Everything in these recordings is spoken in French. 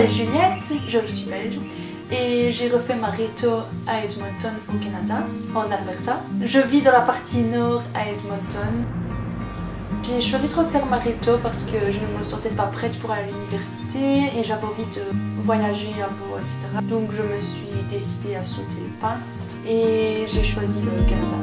m'appelle Juliette, je suis belge et j'ai refait ma réto à Edmonton au Canada, en Alberta. Je vis dans la partie nord à Edmonton. J'ai choisi de refaire ma réto parce que je ne me sentais pas prête pour aller à l'université et j'avais envie de voyager à vous, etc. Donc je me suis décidée à sauter le pas et j'ai choisi le Canada.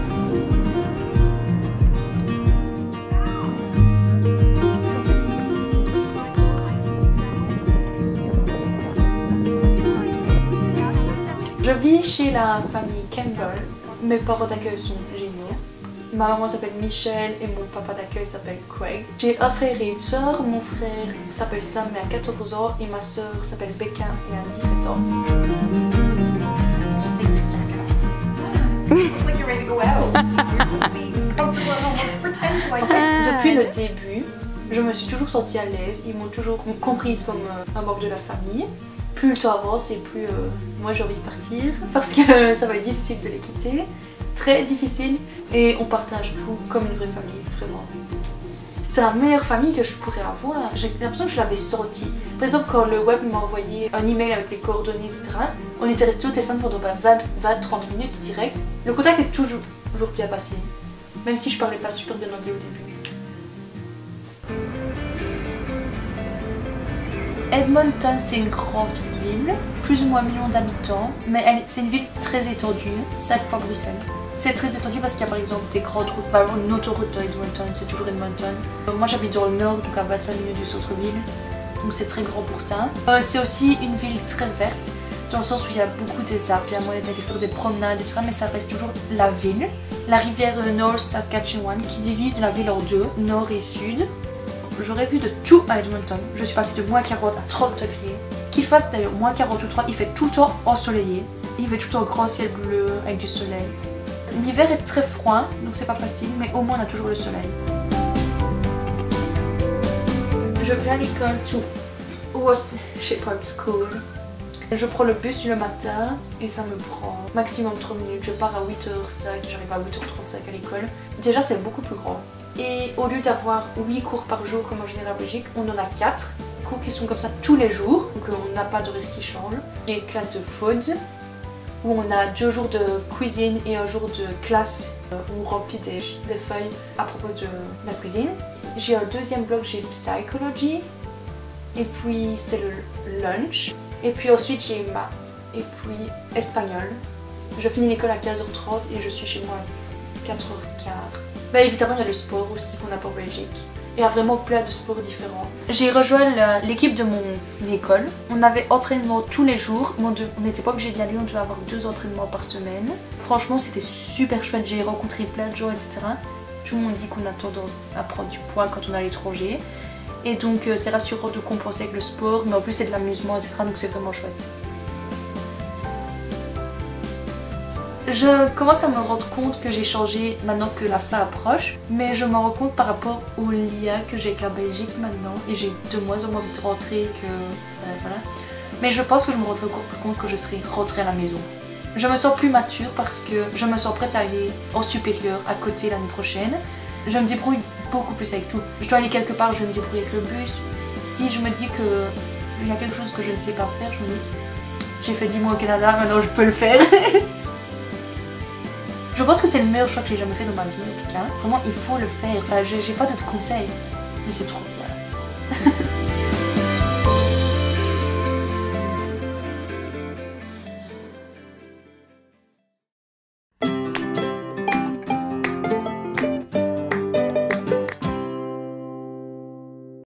Je vis chez la famille Campbell. Mes parents d'accueil sont géniaux. Ma maman s'appelle Michel et mon papa d'accueil s'appelle Craig. J'ai un frère et une soeur. Mon frère s'appelle Sam et a 14 ans et ma soeur s'appelle Becca et a 17 ans. En fait, depuis le début, je me suis toujours sentie à l'aise. Ils m'ont toujours comprise comme un membre de la famille. Plus le temps avance et plus moi j'ai envie de partir parce que ça va être difficile de les quitter, très difficile, et on partage tout comme une vraie famille, vraiment. C'est la meilleure famille que je pourrais avoir, j'ai l'impression que je l'avais senti. Par exemple quand le web m'a envoyé un email avec les coordonnées, etc., on était resté au téléphone pendant 20-30 minutes direct. Le contact est toujours bien passé, même si je parlais pas super bien anglais au début. Edmonton, c'est une grande ville, plus ou moins 1 million d'habitants, mais c'est une ville très étendue, 5 fois Bruxelles. C'est très étendu parce qu'il y a par exemple des grandes routes, enfin une autoroute à Edmonton, c'est toujours Edmonton. Moi j'habite dans le nord, donc à 25 minutes du centre-ville, donc c'est très grand pour ça. C'est aussi une ville très verte, dans le sens où il y a beaucoup des arbres, il y a moyen d'aller faire des promenades, etc. Mais ça reste toujours la ville. La rivière North Saskatchewan qui divise la ville en deux, nord et sud. J'aurais vu de tout à Edmonton. Je suis passée de moins 40 à 30 degrés. Qu'il fasse d'ailleurs moins 40 ou 3, il fait tout le temps ensoleillé. Il fait tout le temps grand ciel bleu avec du soleil. L'hiver est très froid, donc c'est pas facile, mais au moins on a toujours le soleil. Je vais à l'école to Ross Shepherd School. Je prends le bus le matin et ça me prend maximum 30 minutes. Je pars à 8h05 et j'arrive à 8h35 à l'école. Déjà c'est beaucoup plus grand. Et au lieu d'avoir 8 cours par jour comme en général en Belgique, on en a 4 cours qui sont comme ça tous les jours, donc on n'a pas d'horaire qui change. J'ai une classe de food où on a 2 jours de cuisine et un jour de classe où on remplit des feuilles à propos de la cuisine. J'ai un deuxième bloc, j'ai psychology, et puis c'est le lunch, et puis ensuite j'ai maths et puis espagnol. Je finis l'école à 15h30 et je suis chez moi à 4h15. Bah évidemment il y a le sport aussi qu'on n'a pas en Belgique. Il y a vraiment plein de sports différents. J'ai rejoint l'équipe de mon école. On avait entraînement tous les jours. On n'était pas obligé d'y aller, on devait avoir 2 entraînements par semaine. Franchement c'était super chouette, j'ai rencontré plein de gens, etc. Tout le monde dit qu'on a tendance à prendre du poids quand on est à l'étranger. Et donc c'est rassurant de compenser avec le sport, mais en plus c'est de l'amusement, etc. Donc c'est vraiment chouette. Je commence à me rendre compte que j'ai changé maintenant que la fin approche, mais je me rends compte par rapport au lien que j'ai avec la Belgique maintenant, et j'ai de moins en moins envie de rentrer que... voilà. Mais je pense que je me rendrai encore plus compte que je serai rentrée à la maison. Je me sens plus mature parce que je me sens prête à aller en supérieur à côté l'année prochaine. Je me débrouille beaucoup plus avec tout. Je dois aller quelque part, je vais me débrouiller avec le bus. Si je me dis qu'il y a quelque chose que je ne sais pas faire, je me dis j'ai fait 10 mois au Canada, maintenant je peux le faire. Je pense que c'est le meilleur choix que j'ai jamais fait dans ma vie en tout cas. Vraiment il faut le faire, enfin j'ai pas d'autres conseils, mais c'est trop bien.